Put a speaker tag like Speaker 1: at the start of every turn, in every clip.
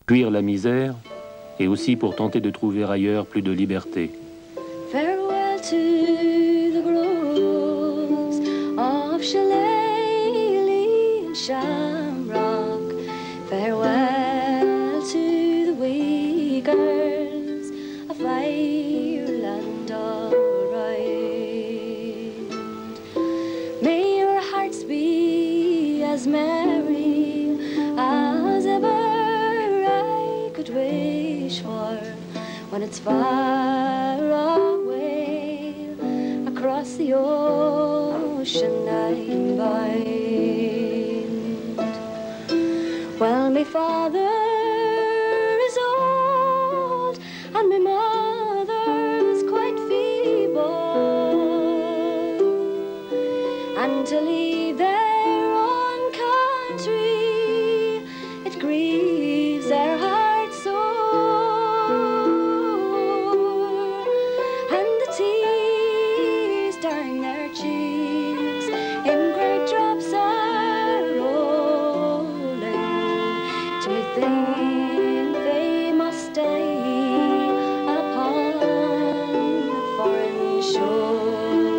Speaker 1: fuir la misère et aussi pour tenter de trouver ailleurs plus de liberté.
Speaker 2: Farewell to the groves of Shillelagh and Shamrock. Farewell to the wee girls of Ireland all-round. May your hearts be as merry as ever I could wish for when it's far away across the ocean I'm bound. Well, my father is old and my mother's quite feeble, and to leave their own country, it grieves their hearts sore, and the tears down their cheeks in great drops are rolling, to think they must die upon a foreign shore.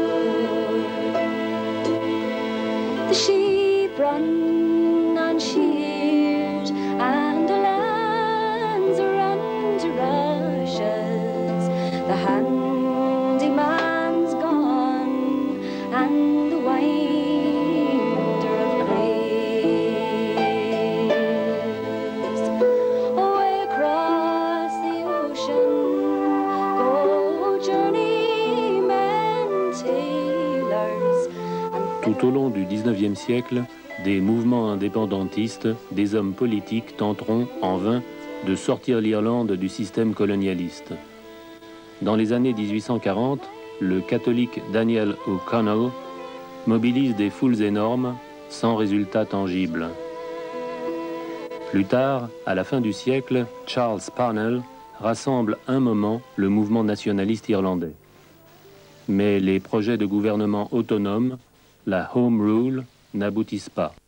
Speaker 2: The sheep run unsheared and the lambs run to rushes. The handyman's gone and the winder of graves. Away across the ocean go journeymen tailors.
Speaker 1: Tout au long du XIXe siècle, des mouvements indépendantistes, des hommes politiques tenteront en vain de sortir l'Irlande du système colonialiste. Dans les années 1840, le catholique Daniel O'Connell mobilise des foules énormes sans résultat tangible. Plus tard, à la fin du siècle, Charles Parnell rassemble un moment le mouvement nationaliste irlandais. Mais les projets de gouvernement autonome, la Home Rule, n'aboutissent pas.